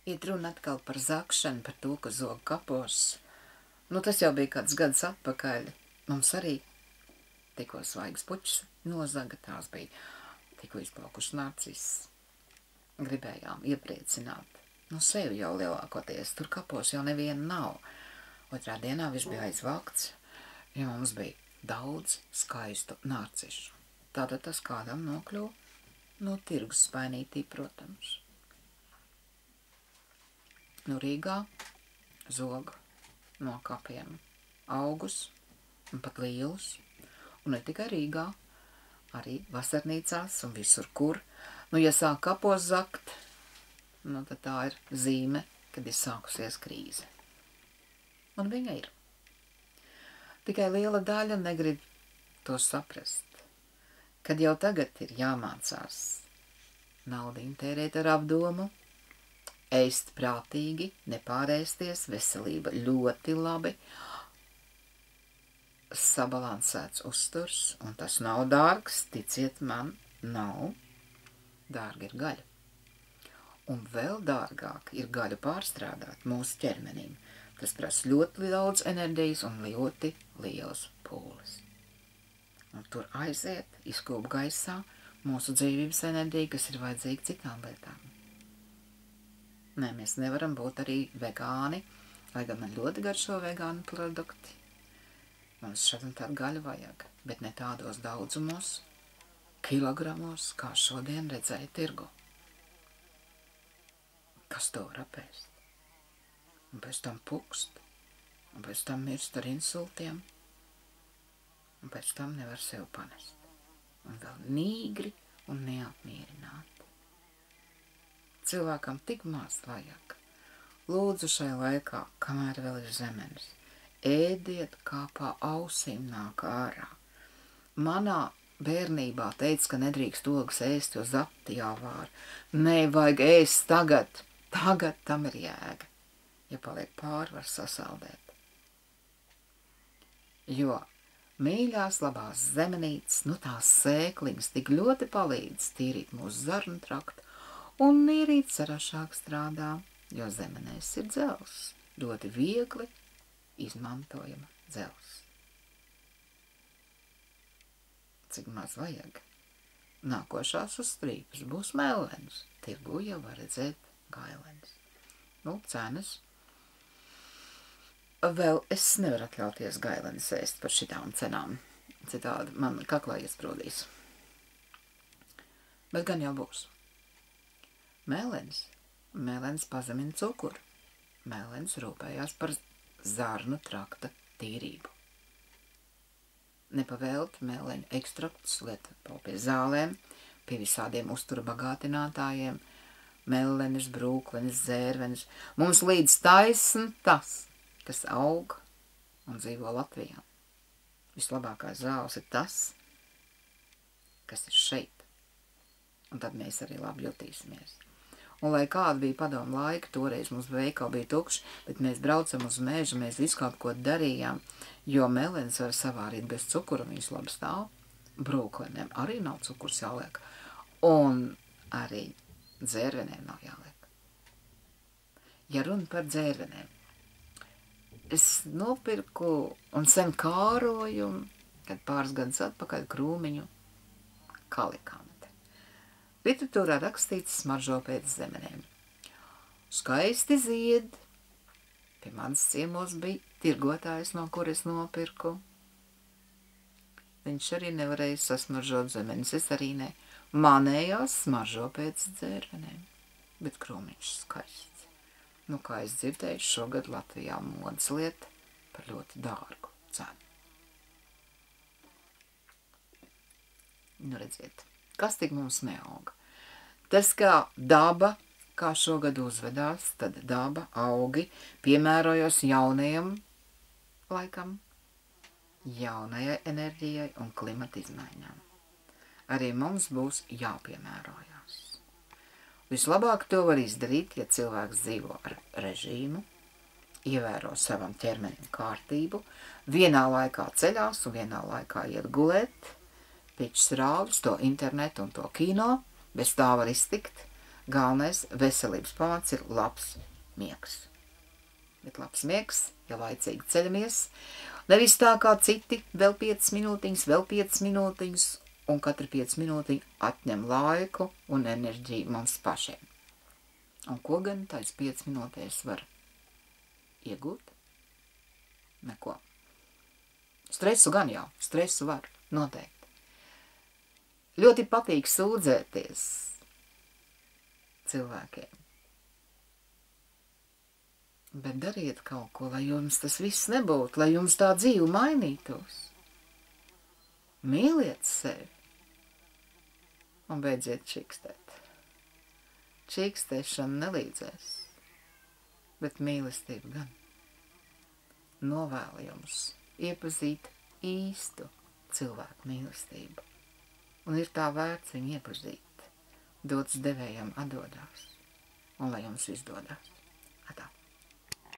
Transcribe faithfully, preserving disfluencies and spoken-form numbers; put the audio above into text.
Iet runa atkal par zakšanu, par to, ka zog kapos. Nu, tas jau bija kāds gads atpakaļ. Mums arī tikko svaigas puķis nozaga, tās bija tikko izplaukuši narciss. Gribējām iepriecināt. Nu, sevi jau lielākoties, tur kapos jau neviena nav. Otrā dienā viņš bija aizvākts, jo mums bija daudz skaistu narcišu. Tātad tas kādam nokļuva no tirgus spainītī, protams. Nu, Rīgā zoga no kapiem augus un pat lielus. Un ne tikai Rīgā, arī vasarnīcās un visur, kur. Nu, ja sāk kapos zakt, nu, tad tā ir zīme, kad ir sākusies krīze. Un viņa ir. Tikai liela daļa negrib to saprast, kad jau tagad ir jāmācās naudiņu tērēt ar apdomu, ēst prātīgi, nepārēsties, veselība ļoti labi, sabalansēts uzturs, un tas nav dārgs, ticiet man, nav. Dārga ir gaļa. Un vēl dārgāk ir gaļu pārstrādāt mūsu ķermenim. Tas prasa ļoti daudz enerģijas un ļoti lielas pūles. Un tur aiziet, izkūp gaisā mūsu dzīvības enerģija, kas ir vajadzīga citām lietām. Nē, mēs nevaram būt arī vegāni, lai gan man ļoti garšo vegāni produkti. Mums šad un tādu gaļu vajag, bet ne tādos daudzumos, kilogramos, kā šodien redzēja tirgu. Kas to var apēst? Un pēc tam pukst, un pēc tam mirst ar insultiem, un pēc tam nevar sev panest. Un vēl nīgri un neapmierināti. Cilvēkam tik maz vajag. Lūdzu šai laikā, kamēr vēl ir zemenes, ēdiet, kā pa ausīm nāk ārā. Manā bērnībā teica, ka nedrīkst ogas ēst, jo zapti jāvāra. Nē, vajag ēst tagad. Tagad tam ir jēga. Ja paliek pāri, var sasaldēt. Jo mīļās labās zemenītes, nu tās sēkliņas tik ļoti palīdz tīrīt mūsu zarnu traktu un nīrīt sarašāk strādā, jo zemenēs ir dzels. Ļoti viegli izmantojama dzels. Cik maz vajag. Nākošās uz strīpas būs mellenes. Tirgu jau var redzēt gailenes. Nu, cenas. Vēl es nevaru atļauties gailenes ēst par šitām cenām. Citādi man kaklā iesprūdīs. Bet gan jau būs. Mēlenes. Mēlenes pazemina cukuru. Mēlenes rūpējās par zarnu trakta tīrību. Nepavēlt mēleņu ekstraktus lieto pie zālēm, pie visādiem uztura bagātinātājiem, mellenes, brūklenes, zērvenes. Mums līdz taisn tas, kas aug un dzīvo Latvijā. Vislabākais zāles ir tas, kas ir šeit. Un tad mēs arī labi jutīsimies. Un lai kāda bija padomu laika, toreiz mums veikali bija tukši, bet mēs braucam uz mežu, mēs visu kaut ko darījām, jo melens var savārīt bez cukura, viņas labi stāv. Brūklenēm arī nav cukurs jāliek. Un arī dzērvenēm nav jāliek. Ja runa par dzērvenēm, es nopirku un sen kāroju, kad pāris gadus atpakaļ krūmiņu kalikante. Literatūrā rakstīts smaržo pēc zemenēm. Skaisti zied. Pie manas ciemos bija tirgotājs, no kuras nopirku. Viņš arī nevarēja sasmaržot zemenes, es arī ne. Manējās smaržo pēc dzērvenēm, bet krūmiņš skaists. Nu, kā es dzirdēju, šogad Latvijā modas lieta par ļoti dārgu cenu. Nu, redziet, kas tik mums neauga? Tas, kā daba, kā šogad uzvedās, tad daba, augi, piemērojos jaunajam laikam, jaunajai enerģijai un klimata izmaiņām. Arī mums būs jāpiemērojās. Vislabāk to var izdarīt, ja cilvēks dzīvo ar režīmu, ievēro savam ķermenim kārtību, vienā laikā ceļās un vienā laikā iet gulēt, piečs rāvis, to internetu un to kino, bez tā var iztikt, Galvenais veselības pamats ir labs miegs. Bet labs miegs, ja laicīgi ceļamies, nevis tā kā citi, vēl piecas minūtiņas, vēl piecas minūtiņas, un katra piecas minūtiņa atņem laiku un enerģiju mums pašiem. Un ko gan tais piecas minūtēs var iegūt? Neko. Stresu gan jau, stresu var, noteikti. Ļoti patīk sūdzēties cilvēkiem. Bet dariet kaut ko, lai jums tas viss nebūtu, lai jums tā dzīve mainītos. Mīliet sevi un beidziet čikstēt. Čikstēšana nelīdzēs, bet mīlestība gan. Novēlu jums iepazīt īstu cilvēku mīlestību. Un ir tā vērts viņu iepazīt. Dots devējam atdodās. Un lai jums izdodas.